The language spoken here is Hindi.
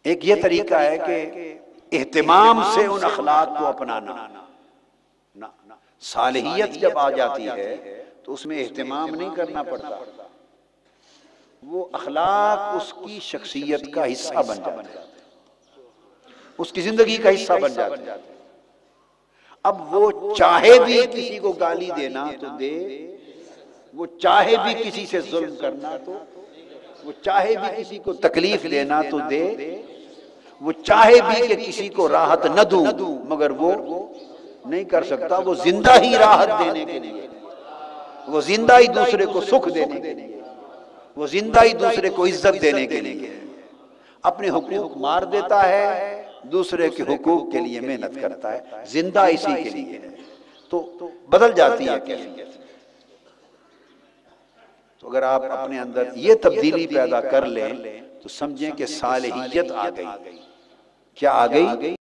एक ये तरीका है कि एहतिमाम से उन अखलाक को अपनाना ना, सालिहियत जब आ जाती है तो उसमें एहतिमाम नहीं करना पड़ता, वो अखलाक उसकी शख्सियत का हिस्सा बन जाते हैं, उसकी जिंदगी का हिस्सा बन जाते हैं। अब वो चाहे भी किसी को गाली देना तो दे, वो चाहे भी किसी से जुल्म करना तो, वो चाहे भी किसी को तकलीफ देना तो दे, वो चाहे भी कि किसी को राहत न दूं, मगर वो नहीं कर सकता। वो जिंदा ही राहत देने के लिए, वो जिंदा ही दूसरे को सुख देने के लिए, वो जिंदा ही दूसरे को इज्जत देने के लिए अपने हुकूक मार देता है, दूसरे के हुकूक के लिए मेहनत करता है, जिंदा इसी के लिए है। तो बदल जाती है कैफियत। तो अगर आप अपने अंदर ये तब्दीली पैदा कर लें तो समझें कि सालिहियत आ गई। क्या आ गई?